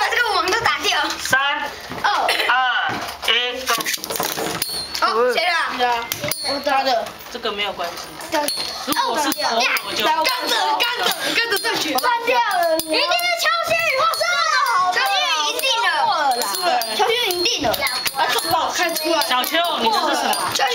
把这个网都打掉。 3、2、1， go。 哦，谁的？ 我打的。 这个没有关系。如哦， 果是头，我就跟着对决。 关掉了。 一定是乔轩宇获胜了。乔轩宇赢定了。 错了啦。乔轩赢定了。 啊，不好看出来。 小秋，你的是什么？ 乔